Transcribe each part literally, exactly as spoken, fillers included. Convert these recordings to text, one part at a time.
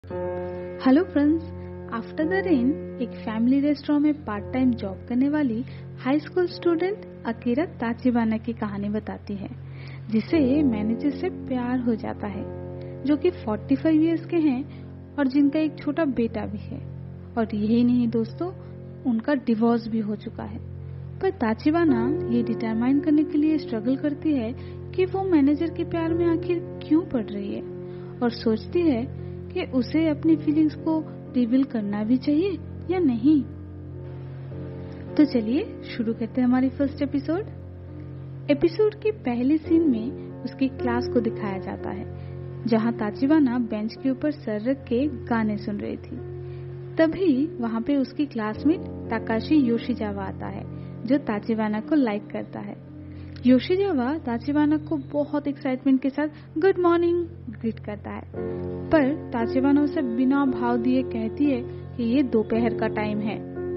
Hello friends, after the rain एक family restaurant में part time job करने वाली high school student Akira Tachibana की कहानी बताती है, जिसे मैनेजर से प्यार हो जाता है, जो कि पैंतालीस इयर्स के हैं और जिनका एक छोटा बेटा भी है। और यही नहीं दोस्तों, उनका डिवोर्स भी हो चुका है। पर ताचिबाना ये डिटरमाइन करने के लिए स्ट्रगल करती है कि वो मैनेजर के प्यार में आखिर क्यों पड़ रही है, और सोचती है कि उसे अपनी फीलिंग्स को रिवील करना भी चाहिए या नहीं। तो चलिए शुरू करते हैं हमारी फर्स्ट एपिसोड। एपिसोड की पहली सीन में उसकी क्लास को दिखाया जाता है, जहां ताचिबाना बेंच के ऊपर सर रख के गाने सुन रही थी। तभी वहां पे उसकी क्लासमेट ताकाशी योशिजावा आता है, जो ताचिबाना को लाइक करता है। योशिजावा ताचिबाना को बहुत एक्साइटमेंट के साथ गुड मॉर्निंग ग्रीट करता है, पर ताचिबाना उसे बिना भाव दिए कहती है कि ये दोपहर का टाइम है।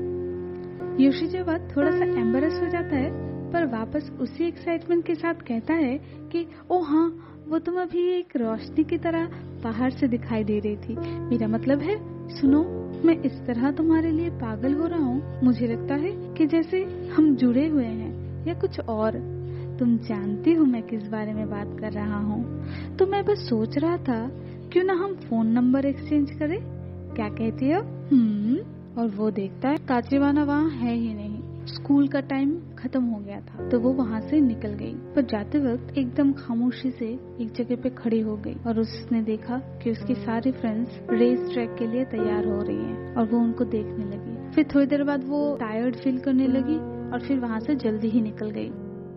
योशिजावा थोड़ा सा एम्बरेस हो जाता है, पर वापस उसी एक्साइटमेंट के साथ कहता है कि ओ हाँ, वो तुम अभी एक रोशनी की तरह बाहर से दिखाई दे रही थी। मेरा मतलब है, सुनो, मैं इस तरह तुम्हारे लिए पागल हो रहा हूँ, मुझे लगता है कि जैसे हम जुड़े हुए हैं या कुछ और। तुम जानती हो मैं किस बारे में बात कर रहा हूँ, तो मैं बस सोच रहा था क्यों ना हम फोन नंबर एक्सचेंज करें, क्या कहती हो? हम्म और वो देखता है ताचिबाना वहाँ है ही नहीं। स्कूल का टाइम खत्म हो गया था, तो वो वहाँ से निकल गई, पर जाते वक्त एकदम खामोशी से एक जगह पे खड़ी हो गई और उसने देखा कि उसकी सारी फ्रेंड्स रेस ट्रैक के लिए तैयार हो रही हैं और वो उनको देखने लगी। फिर थोड़ी देर बाद वो टायर्ड फील करने लगी और फिर वहाँ से जल्दी ही निकल गई।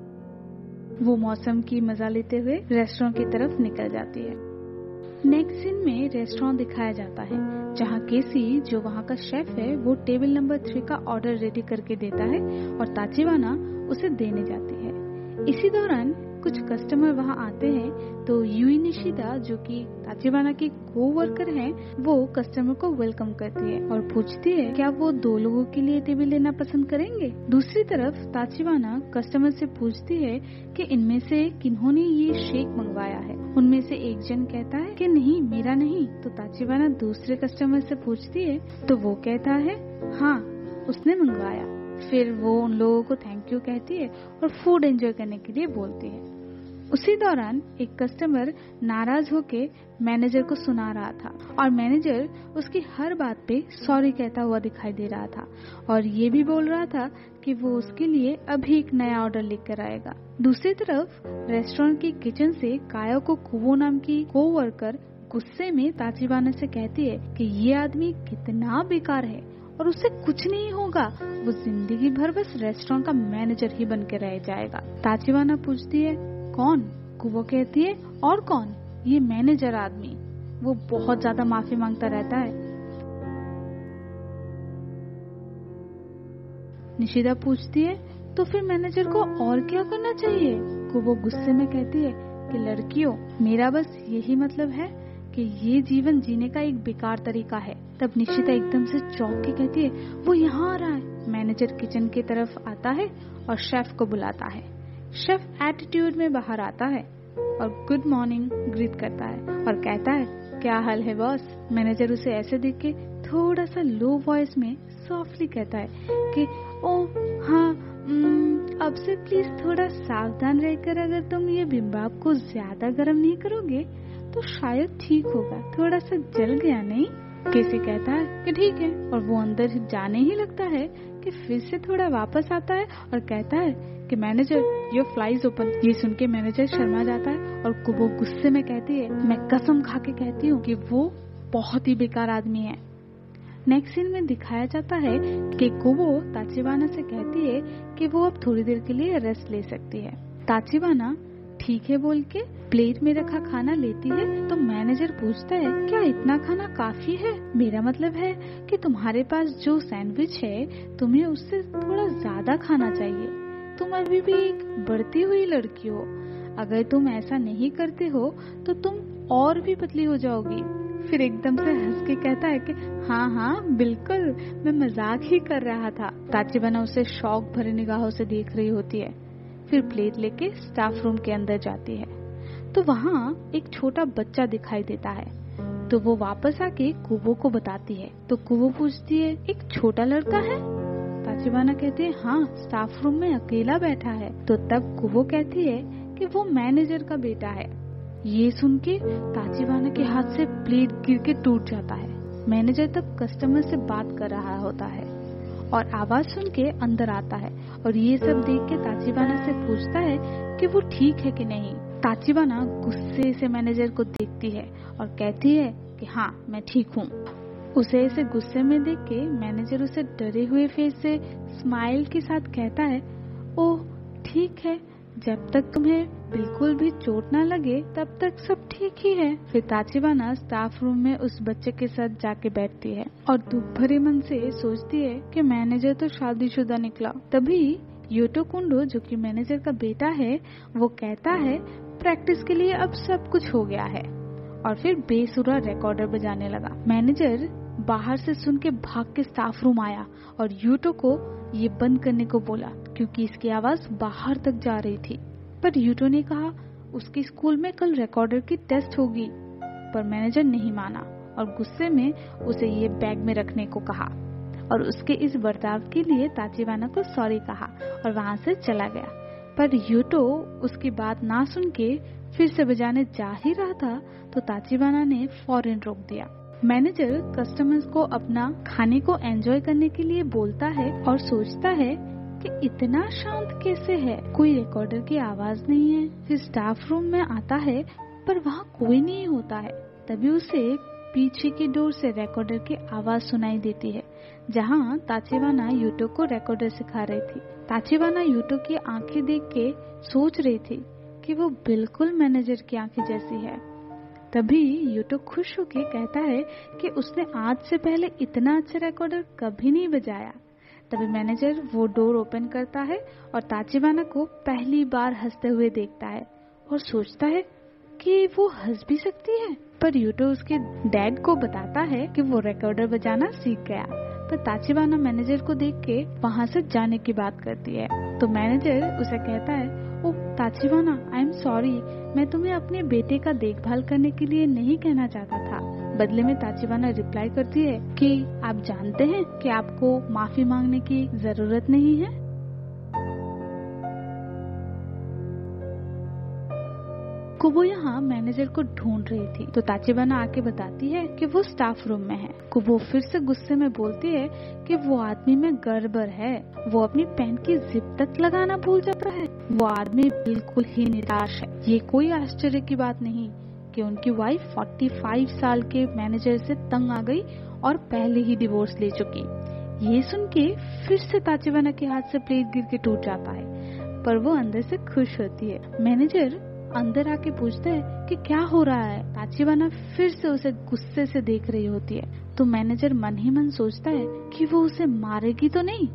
वो मौसम की मजा लेते हुए रेस्टोरेंट की तरफ निकल जाती है। नेक्स्ट सीन में रेस्टोरेंट दिखाया जाता है, जहाँ केसी, जो वहाँ का शेफ है, वो टेबल नंबर थ्री का ऑर्डर रेडी करके देता है और ताचिबाना उसे देने जाती है। इसी दौरान कुछ कस्टमर वहाँ आते हैं, तो यूई निशिदा, जो कि ताचिबाना की को वर्कर है, वो कस्टमर को वेलकम करती है और पूछती है क्या वो दो लोगों के लिए टेबल लेना पसंद करेंगे। दूसरी तरफ ताचिबाना कस्टमर से पूछती है कि इनमें से किन्होंने ये शेक मंगवाया है। उनमें से एक जन कहता है कि नहीं, मेरा नहीं। तो ताचिबाना दूसरे कस्टमर से पूछती है, तो वो कहता है हाँ, उसने मंगवाया। फिर वो उन लोगों को थैंक यू कहती है और फूड एंजॉय करने के लिए बोलती है। उसी दौरान एक कस्टमर नाराज होके मैनेजर को सुना रहा था और मैनेजर उसकी हर बात पे सॉरी कहता हुआ दिखाई दे रहा था और ये भी बोल रहा था कि वो उसके लिए अभी एक नया ऑर्डर लेकर आएगा। दूसरी तरफ रेस्टोरेंट की किचन से कायोको कुवो नाम की कोवर्कर गुस्से में ताचिबाना से कहती है कि ये आदमी कितना बेकार है और उससे कुछ नहीं होगा, वो जिंदगी भर बस रेस्टोरेंट का मैनेजर ही बन के रह जाएगा। ताचिबाना पूछती है कौन? कुवो कहती है और कौन? ये मैनेजर आदमी, वो बहुत ज्यादा माफी मांगता रहता है। निशिदा पूछती है तो फिर मैनेजर को और क्या करना चाहिए? कुवो गुस्से में कहती है कि लड़कियों, मेरा बस यही मतलब है कि ये जीवन जीने का एक बेकार तरीका है। तब निशिता एकदम से चौंक के कहती है वो यहाँ आ रहा है। मैनेजर किचन की तरफ आता है और शेफ को बुलाता है। शेफ एटीट्यूड में बाहर आता है और गुड मॉर्निंग ग्रीट करता है और कहता है क्या हाल है बॉस। मैनेजर उसे ऐसे देख के थोड़ा सा लो वॉइस में सॉफ्टली कहता है कि ओ हाँ, अब से प्लीज थोड़ा सावधान रहकर अगर तुम ये बिम्बाप को ज्यादा गर्म नहीं करोगे तो शायद ठीक होगा। थोड़ा सा जल गया नहीं? केसी कहता है कि ठीक है और वो अंदर जाने ही लगता है कि फिर से थोड़ा वापस आता है और कहता है कि मैनेजर, योर फ्लाइज ओपन। ये सुन के मैनेजर शर्मा जाता है और कुवो गुस्से में कहती है मैं कसम खा के कहती हूँ कि वो बहुत ही बेकार आदमी है। नेक्स्ट सीन में दिखाया जाता है कि कुवो ताचिबाना से कहती है कि वो अब थोड़ी देर के लिए रेस्ट ले सकती है। ताचिबाना ठीक है बोल के प्लेट में रखा खाना लेती है, तो मैनेजर पूछता है क्या इतना खाना काफी है? मेरा मतलब है कि तुम्हारे पास जो सैंडविच है, तुम्हें उससे थोड़ा ज्यादा खाना चाहिए। तुम अभी भी एक बढ़ती हुई लड़की हो, अगर तुम ऐसा नहीं करते हो तो तुम और भी पतली हो जाओगी। फिर एकदम से हंस के कहता है कि हाँ हाँ बिल्कुल, मैं मजाक ही कर रहा था। ताचिबाना उसे शौक भरी निगाहों से देख रही होती है। फिर प्लेट लेके स्टाफ रूम के अंदर जाती है, तो वहाँ एक छोटा बच्चा दिखाई देता है। तो वो वापस आके कुबो को बताती है। तो कुबो पूछती है, एक छोटा लड़का है? ताचिबाना कहती है, हाँ, स्टाफ रूम में अकेला बैठा है। तो तब कुबो कहती है कि वो मैनेजर का बेटा है। ये सुन के ताचिबाना के हाथ से प्लेट गिर के टूट जाता है। मैनेजर तब कस्टमर से बात कर रहा होता है और आवाज सुन के अंदर आता है और ये सब देख के ताचिबाना से पूछता है कि वो ठीक है कि नहीं। ताचिबाना गुस्से से मैनेजर को देखती है और कहती है कि हाँ, मैं ठीक हूँ। उसे ऐसे गुस्से में देख के मैनेजर उसे डरे हुए फेस से स्माइल के साथ कहता है, ओह ठीक है, जब तक तुम्हें बिल्कुल भी चोट ना लगे तब तक सब ठीक ही है। फिर ताचिबाना स्टाफ रूम में उस बच्चे के साथ जाके बैठती है और दुख भरे मन से सोचती है कि मैनेजर तो शादीशुदा निकला। तभी यूटो कुंडो, जो कि मैनेजर का बेटा है, वो कहता है प्रैक्टिस के लिए अब सब कुछ हो गया है, और फिर बेसुरा रिकॉर्डर बजाने लगा। मैनेजर बाहर से सुन के भाग के स्टाफ रूम आया और यूटो को ये बंद करने को बोला क्योंकि इसकी आवाज बाहर तक जा रही थी। पर यूटो ने कहा उसके स्कूल में कल रिकॉर्डर की टेस्ट होगी, पर मैनेजर नहीं माना और गुस्से में उसे ये बैग में रखने को कहा और उसके इस बर्ताव के लिए ताचिबाना को सॉरी कहा और वहाँ से चला गया। पर यूटो उसकी बात ना सुन के फिर से बजाने जा ही रहा था तो ताचिबाना ने फौरन रोक दिया। मैनेजर कस्टमर्स को अपना खाने को एंजॉय करने के लिए बोलता है और सोचता है कि इतना शांत कैसे है, कोई रिकॉर्डर की आवाज नहीं है। फिर स्टाफ रूम में आता है पर वहाँ कोई नहीं होता है। तभी उसे पीछे की डोर से रिकॉर्डर की आवाज सुनाई देती है, जहाँ ताचिबाना यूटो को रिकॉर्डर सिखा रही थी। ताचिबाना यूटो की आंखें देख के सोच रही थी कि वो बिल्कुल मैनेजर की आंखें जैसी है। तभी यूटो खुश होके कहता है कि उसने आज से पहले इतना अच्छा रिकॉर्डर कभी नहीं बजाया। तभी मैनेजर वो डोर ओपन करता है और ताचिबाना को पहली बार हंसते हुए देखता है और सोचता है कि वो हंस भी सकती है। पर यूटो उसके डैड को बताता है कि वो रिकॉर्डर बजाना सीख गया। पर ताचिबाना मैनेजर को देख के वहाँ से जाने की बात करती है। तो मैनेजर उसे कहता है, ओ ताचिबाना, आई एम सॉरी, मैं तुम्हें अपने बेटे का देखभाल करने के लिए नहीं कहना चाहता था। बदले में ताचिबाना रिप्लाई करती है कि आप जानते हैं कि आपको माफी मांगने की जरूरत नहीं है। कुबो यहाँ मैनेजर को ढूंढ रही थी तो ताचिबाना आके बताती है कि वो स्टाफ रूम में है। कुबो फिर से गुस्से में बोलती है कि वो आदमी में गड़बड़ है, वो अपनी पैंट की जिप तक लगाना भूल जाता है। वो आदमी बिल्कुल ही निराश है। ये कोई आश्चर्य की बात नहीं कि उनकी वाइफ पैंतालीस साल के मैनेजर से तंग आ गई और पहले ही डिवोर्स ले चुकी। ये सुन के फिर से ताचिबाना के हाथ से प्लेट गिर के टूट जाता है, पर वो अंदर से खुश होती है। मैनेजर अंदर आके पूछता है कि क्या हो रहा है। ताचिबाना फिर से उसे गुस्से से देख रही होती है तो मैनेजर मन ही मन सोचता है कि वो उसे मारेगी तो नहीं।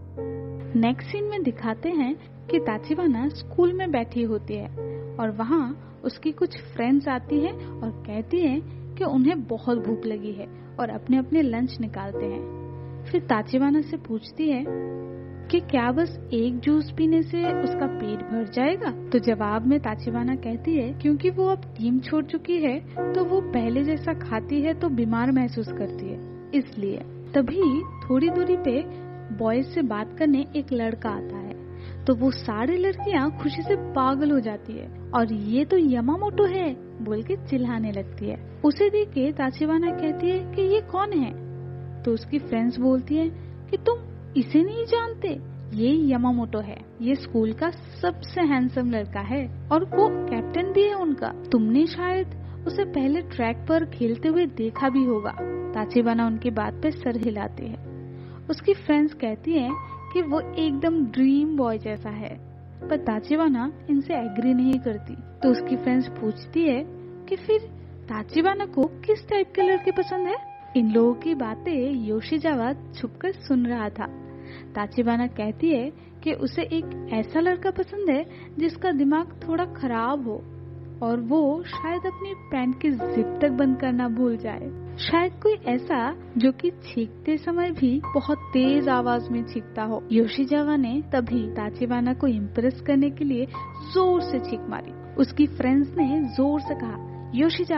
नेक्स्ट सीन में दिखाते हैं कि ताचिबाना स्कूल में बैठी होती है और वहाँ उसकी कुछ फ्रेंड्स आती हैं और कहती हैं कि उन्हें बहुत भूख लगी है और अपने अपने लंच निकालते हैं। फिर ताचिबाना से पूछती है कि क्या बस एक जूस पीने से उसका पेट भर जाएगा। तो जवाब में ताचिबाना कहती है क्योंकि वो अब टीम छोड़ चुकी है तो वो पहले जैसा खाती है तो बीमार महसूस करती है, इसलिए। तभी थोड़ी दूरी पे बॉयज से बात करने एक लड़का आता है तो वो सारी लड़कियां खुशी से पागल हो जाती है और ये तो यमामोटो है बोल के चिल्लाने लगती है। उसे देख के ताचिबाना कहती है कि ये कौन है। तो उसकी फ्रेंड्स बोलती है कि तुम इसे नहीं जानते, ये यमामोटो है, ये स्कूल का सबसे हैंडसम लड़का है और वो कैप्टन भी है उनका। तुमने शायद उसे पहले ट्रैक पर खेलते हुए देखा भी होगा। ताचिबाना उनकी बात पे सर हिलाती है। उसकी फ्रेंड्स कहती हैं कि वो एकदम ड्रीम बॉय जैसा है, पर ताचिबाना इनसे एग्री नहीं करती। तो उसकी फ्रेंड्स पूछती है कि फिर ताचिबाना को किस टाइप के लड़के पसंद है। इन लोगों की बातें योशिजावा छुपकर सुन रहा था। ताचिबाना कहती है कि उसे एक ऐसा लड़का पसंद है जिसका दिमाग थोड़ा खराब हो और वो शायद अपनी पैंट की जिप तक बंद करना भूल जाए। शायद कोई ऐसा जो कि छींकते समय भी बहुत तेज आवाज में छींकता हो। योशिजावा ने तभी ताचिबाना को इम्प्रेस करने के लिए जोर से छींक मारी। उसकी फ्रेंड्स ने जोर से कहा, योशिजावा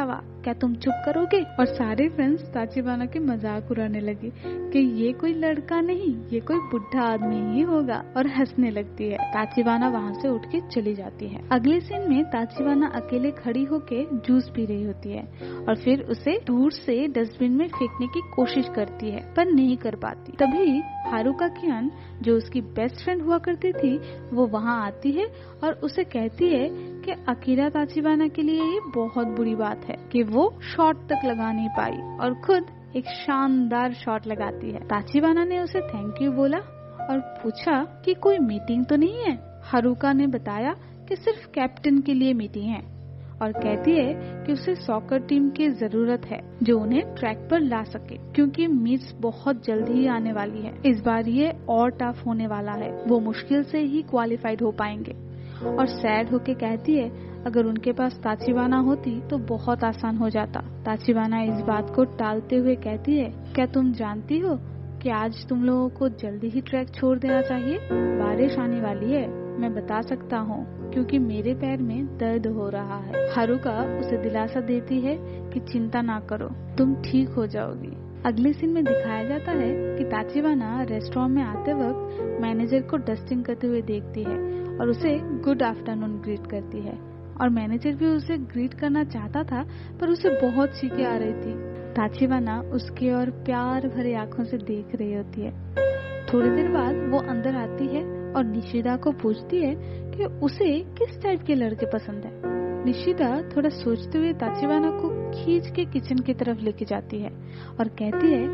क्या तुम चुप करोगे? और सारे फ्रेंड्स ताचिबाना के मजाक उड़ाने लगे कि ये कोई लड़का नहीं, ये कोई बुढ़ा आदमी ही होगा, और हंसने लगती है। ताचिबाना वहाँ से उठ के चली जाती है। अगले सीन में ताचिबाना अकेले खड़ी होके जूस पी रही होती है और फिर उसे दूर से डस्टबिन में फेंकने की कोशिश करती है पर नहीं कर पाती। तभी हारुका कियान, जो उसकी बेस्ट फ्रेंड हुआ करती थी, वो वहाँ आती है और उसे कहती है कि अकीरा ताचिबाना के लिए ये बहुत बुरी बात है कि वो शॉट तक लगा नहीं पाई और खुद एक शानदार शॉट लगाती है। ताचिबाना ने उसे थैंक यू बोला और पूछा कि कोई मीटिंग तो नहीं है। हारुका ने बताया कि सिर्फ कैप्टन के लिए मीटिंग है और कहती है कि उसे सॉकर टीम की जरूरत है जो उन्हें ट्रैक पर ला सके, क्योंकि मिस बहुत जल्द ही आने वाली है। इस बार ये और टफ होने वाला है, वो मुश्किल से ही क्वालिफाइड हो पाएंगे। और सैड होके कहती है अगर उनके पास ताचिबाना होती तो बहुत आसान हो जाता। ताचिबाना इस बात को टालते हुए कहती है, क्या तुम जानती हो कि आज तुम लोगों को जल्दी ही ट्रैक छोड़ देना चाहिए? बारिश आने वाली है, मैं बता सकता हूँ, क्योंकि मेरे पैर में दर्द हो रहा है। हारुका उसे दिलासा देती है कि चिंता ना करो, तुम ठीक हो जाओगी। अगले सीन में दिखाया जाता है कि ताचिबाना रेस्टोरेंट में आते वक्त मैनेजर को डस्टिंग करते हुए देखती है और उसे गुड आफ्टरनून ग्रीट करती है। और मैनेजर भी उसे ग्रीट करना चाहता था पर उसे बहुत छींकें आ रही थी। ताचिबाना उसके और प्यार भरे आंखों से देख रही होती है। थोड़ी देर बाद वो अंदर आती है और निशिदा को पूछती है कि उसे किस टाइप के लड़के पसंद है। निशिदा थोड़ा सोचते हुए ताचिबाना को खींच के किचन की तरफ लेके जाती है और कहती है,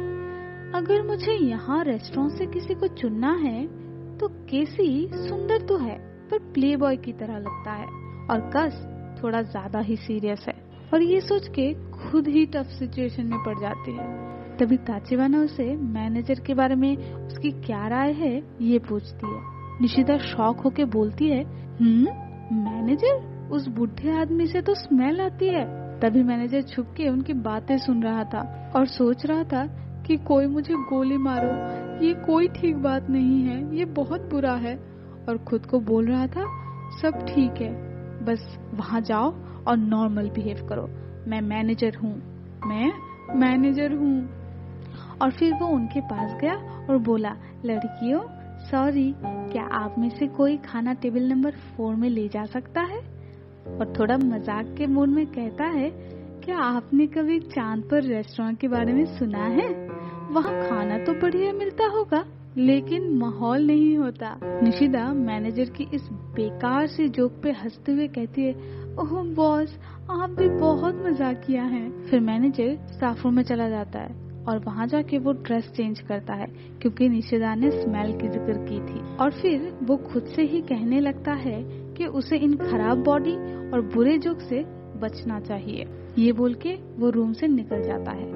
अगर मुझे यहाँ रेस्टोरेंट से किसी को चुनना है तो केसी सुंदर तो है पर प्ले बॉय की तरह लगता है और कस थोड़ा ज्यादा ही सीरियस है। और ये सोच के खुद ही टफ सिचुएशन में पड़ जाती है। तभी ताचिबाना उसे मैनेजर के बारे में उसकी क्या राय है ये पूछती है। निशिदा शॉक होके बोलती है, हम्म मैनेजर? उस बुढ़े आदमी से तो स्मेल आती है। तभी मैनेजर छुप के उनकी बातें सुन रहा था और सोच रहा था कि कोई मुझे गोली मारो, ये कोई ठीक बात नहीं है, ये बहुत बुरा है। और खुद को बोल रहा था, सब ठीक है, बस वहाँ जाओ और नॉर्मल बिहेव करो, मैं मैनेजर हूँ, मैं मैनेजर हूँ। और फिर वो उनके पास गया और बोला, लड़कियों सॉरी, क्या आप में से कोई खाना टेबल नंबर फोर में ले जा सकता है? और थोड़ा मजाक के मूड में कहता है, क्या आपने कभी चांद पर रेस्टोरेंट के बारे में सुना है? वहाँ खाना तो बढ़िया मिलता होगा लेकिन माहौल नहीं होता। निशिदा मैनेजर की इस बेकार सी जोक पे हंसते हुए कहती है, ओह बॉस, आप भी बहुत मजाकिया हैं। फिर मैनेजर स्टाफ रूम में चला जाता है और वहाँ जाके वो ड्रेस चेंज करता है क्योंकि निशिदा ने स्मेल की जिक्र की थी। और फिर वो खुद से ही कहने लगता है कि उसे इन खराब बॉडी और बुरे जोक से बचना चाहिए। ये बोल के वो रूम से निकल जाता है।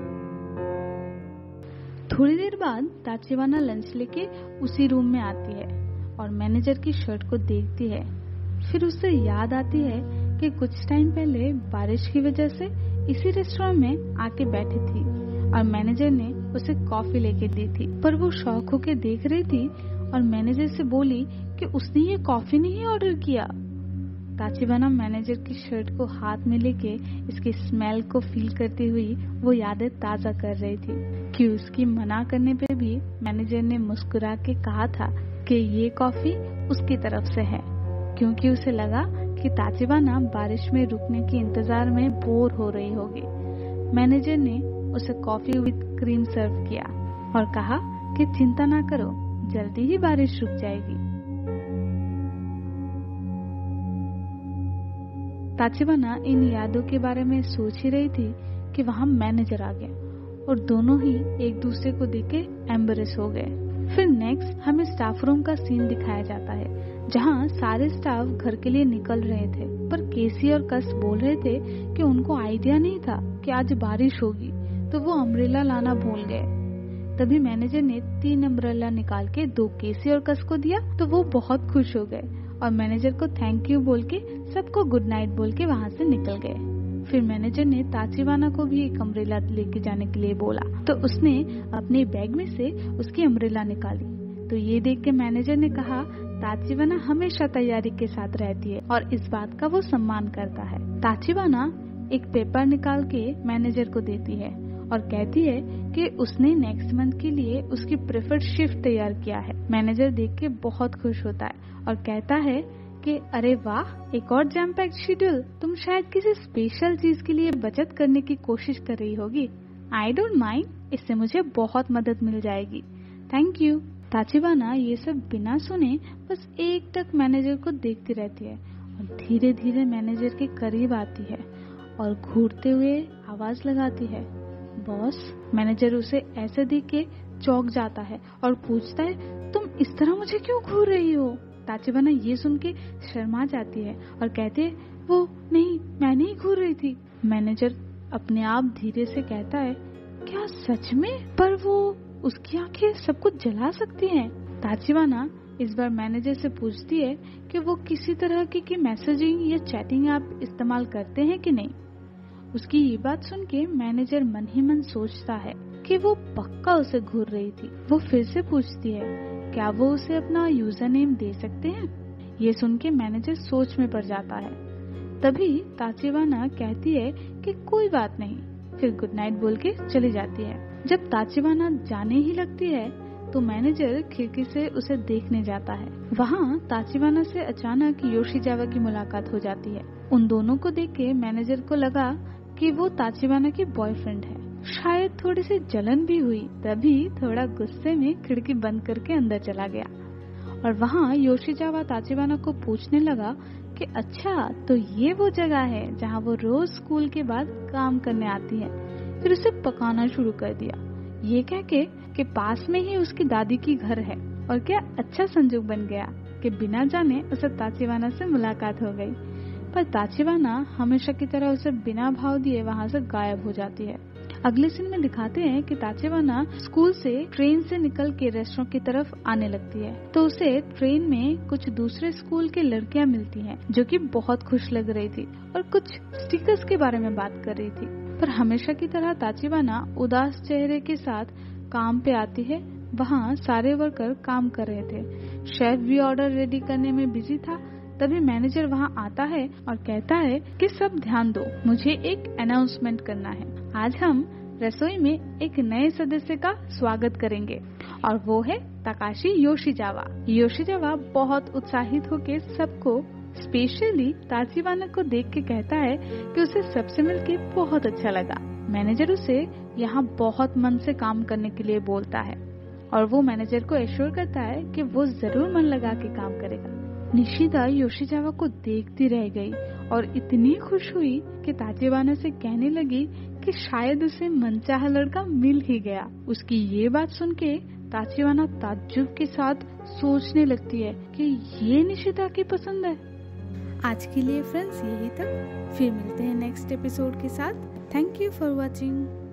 थोड़ी देर बाद ताचिबाना लंच लेके उसी रूम में आती है और मैनेजर की शर्ट को देखती है। फिर उसे याद आती है कि कुछ टाइम पहले बारिश की वजह से इसी रेस्टोरेंट में आके बैठी थी और मैनेजर ने उसे कॉफी लेके दी थी, पर वो शौक होके देख रही थी और मैनेजर से बोली कि उसने ये कॉफी नहीं ऑर्डर किया। ताचिबाना मैनेजर की शर्ट को हाथ में लेके इसकी स्मेल को फील करती हुई वो यादें ताजा कर रही थी कि उसकी मना करने पे भी मैनेजर ने मुस्कुरा के कहा था कि ये कॉफी उसकी तरफ से है, क्योंकि उसे लगा कि ताचिबाना बारिश में रुकने के इंतजार में बोर हो रही होगी। मैनेजर ने उसे कॉफी विद क्रीम सर्व किया और कहा कि चिंता ना करो, जल्दी ही बारिश रुक जाएगी। ताचिबाना इन यादों के बारे में सोच ही रही थी कि वहाँ मैनेजर आ गया और दोनों ही एक दूसरे को देख के एम्बरेस हो गए। फिर नेक्स्ट हमें स्टाफ रूम का सीन दिखाया जाता है जहाँ सारे स्टाफ घर के लिए निकल रहे थे, पर केसी और कस बोल रहे थे कि उनको आइडिया नहीं था कि आज बारिश होगी, तो वो अम्ब्रेला लाना भूल गए। तभी मैनेजर ने तीन अम्ब्रेला निकाल के दो केसी और कस को दिया तो वो बहुत खुश हो गए और मैनेजर को थैंक यू बोल के सबको गुड नाइट बोल के वहाँ से निकल गए। फिर मैनेजर ने ताचिबाना को भी एक अम्ब्रेला लेके जाने के लिए बोला तो उसने अपने बैग में से उसकी अम्ब्रेला निकाली। तो ये देख के मैनेजर ने कहा, ताचिबाना हमेशा तैयारी के साथ रहती है और इस बात का वो सम्मान करता है। ताचिबाना एक पेपर निकाल के मैनेजर को देती है और कहती है कि उसने नेक्स्ट मंथ के लिए उसकी प्रेफर्ड शिफ्ट तैयार किया है। मैनेजर देख के बहुत खुश होता है और कहता है कि अरे वाह, एक और जैम पैक्ड शेड्यूल। तुम शायद किसी स्पेशल चीज के लिए बचत करने की कोशिश कर रही होगी। आई डोंट माइंड, इससे मुझे बहुत मदद मिल जाएगी। Thank you. ताचिबाना ये सब बिना सुने बस एक टक मैनेजर को देखती रहती है और धीरे धीरे मैनेजर के करीब आती है और घूरते हुए आवाज लगाती है, बॉस। मैनेजर उसे ऐसे देख के चौंक जाता है और पूछता है, तुम इस तरह मुझे क्यों घूर रही हो? ताचिबाना ये सुन के शर्मा जाती है और कहती है, वो नहीं, मैं नहीं घूर रही थी। मैनेजर अपने आप धीरे से कहता है, क्या सच में? पर वो उसकी आंखें सब कुछ जला सकती हैं। ताचिबाना इस बार मैनेजर से पूछती है कि वो किसी तरह की, की मैसेजिंग या चैटिंग ऐप इस्तेमाल करते हैं कि नहीं। उसकी ये बात सुन के मैनेजर मन ही मन सोचता है कि वो पक्का उसे घूर रही थी। वो फिर से पूछती है, क्या वो उसे अपना यूजर नेम दे सकते हैं? ये सुन के मैनेजर सोच में पड़ जाता है। तभी ताचिबाना कहती है कि कोई बात नहीं, फिर गुड नाइट बोल के चली जाती है। जब ताचिबाना जाने ही लगती है तो मैनेजर खिड़की से उसे देखने जाता है। वहाँ ताचिबाना से अचानक योशिजावा की मुलाकात हो जाती है। उन दोनों को देख के मैनेजर को लगा कि वो ताचिबाना की बॉयफ्रेंड है। शायद थोड़ी सी जलन भी हुई, तभी थोड़ा गुस्से में खिड़की बंद करके अंदर चला गया। और वहाँ योशिजावा ताचिबाना को पूछने लगा कि अच्छा, तो ये वो जगह है जहाँ वो रोज स्कूल के बाद काम करने आती है। फिर उसे पकाना शुरू कर दिया, ये कह के कि पास में ही उसकी दादी की घर है। और क्या अच्छा संजोग बन गया कि बिना जाने उसे ताचिबाना से मुलाकात हो गई। पर ताचिबाना हमेशा की तरह उसे बिना भाव दिए वहाँ से गायब हो जाती है। अगले सीन में दिखाते हैं कि ताचिबाना स्कूल से ट्रेन से निकल के रेस्टोरेंट की तरफ आने लगती है तो उसे ट्रेन में कुछ दूसरे स्कूल के लड़कियां मिलती हैं जो कि बहुत खुश लग रही थी और कुछ स्टिकर्स के बारे में बात कर रही थी। पर हमेशा की तरह ताचिबाना उदास चेहरे के साथ काम पे आती है। वहाँ सारे वर्कर काम कर रहे थे। शेफ भी ऑर्डर रेडी करने में बिजी था। तभी मैनेजर वहाँ आता है और कहता है कि सब ध्यान दो, मुझे एक अनाउंसमेंट करना है। आज हम रसोई में एक नए सदस्य का स्वागत करेंगे और वो है ताकाशी योशिजावा। योशिजावा बहुत उत्साहित होकर सबको, स्पेशली ताचिबाना को देख के कहता है कि उसे सबसे मिलके बहुत अच्छा लगा। मैनेजर उसे यहाँ बहुत मन से काम करने के लिए बोलता है और वो मैनेजर को एश्योर करता है कि वो जरूर मन लगा के काम करेगा। निशिदा योशिजावा को देखती रह गई और इतनी खुश हुई कि ताचिबाना से कहने लगी कि शायद उसे मनचाहा लड़का मिल ही गया। उसकी ये बात सुन के ताचिबाना ताज्जुब के साथ सोचने लगती है कि ये निशिदा की पसंद है। आज के लिए फ्रेंड्स यही तक, फिर मिलते हैं नेक्स्ट एपिसोड के साथ। Thank you for watching.